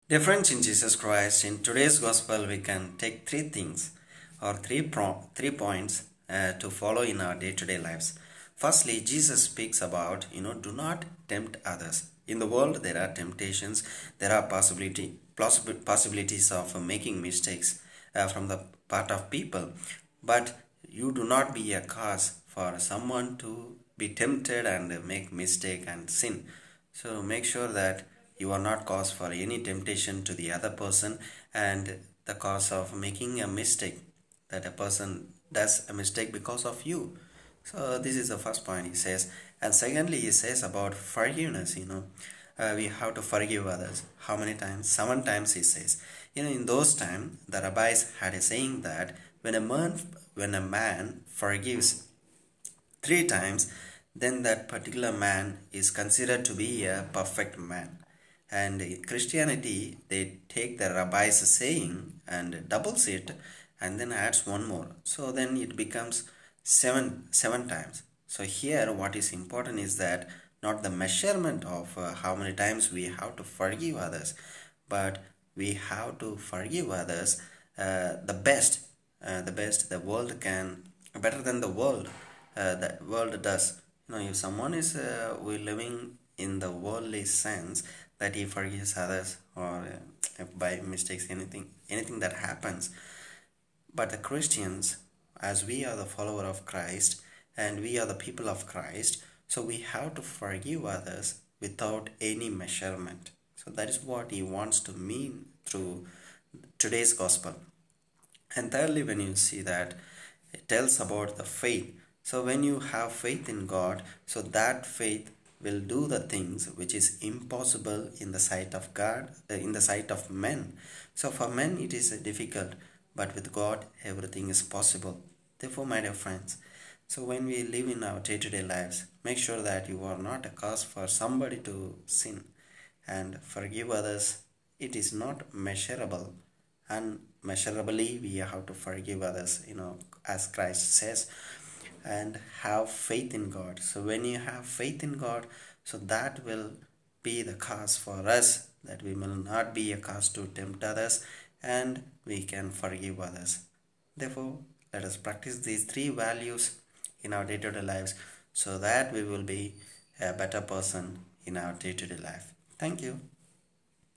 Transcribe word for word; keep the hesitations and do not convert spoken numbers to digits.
Dear friends in Jesus Christ, in today's gospel, we can take three things or three pro- three points uh, to follow in our day-to-day lives. Firstly, Jesus speaks about, you know, do not tempt others. In the world, there are temptations, there are possibility, possi- possibilities of uh, making mistakes uh, from the part of people, but you do not be a cause for someone to be tempted and uh, make mistake and sin. So make sure that you are not cause for any temptation to the other person and the cause of making a mistake, that a person does a mistake because of you. So this is the first point he says. And secondly, he says about forgiveness, you know. Uh, we have to forgive others. How many times? Seven times he says. You know, in those times, the rabbis had a saying that when a man when a man forgives three times, then that particular man is considered to be a perfect man. And in Christianity, they take the rabbi's saying and doubles it and then adds one more. So then it becomes seven seven times. So here what is important is that not the measurement of uh, how many times we have to forgive others, but we have to forgive others uh, the best, uh, the best the world can, better than the world uh, the world does. You know, if someone is uh, we living in the worldly sense that he forgives others or uh, by mistakes anything anything that happens, but the Christians, as we are the follower of Christ and we are the people of Christ, so we have to forgive others without any measurement. So that is what he wants to mean through today's gospel. And thirdly, when you see that it tells about the faith. So when you have faith in God, so that faith will do the things which is impossible in the sight of God, uh, in the sight of men. So for men it is uh, difficult, but with God everything is possible. Therefore, my dear friends, so when we live in our day-to-day lives, make sure that you are not a cause for somebody to sin and forgive others. It is not measurable. Unmeasurably we have to forgive others, you know, as Christ says, and have faith in God. So when you have faith in God, so that will be the cause for us that we will not be a cause to tempt others and we can forgive others. Therefore, let us practice these three values in our day-to-day lives so that we will be a better person in our day-to-day life. Thank you.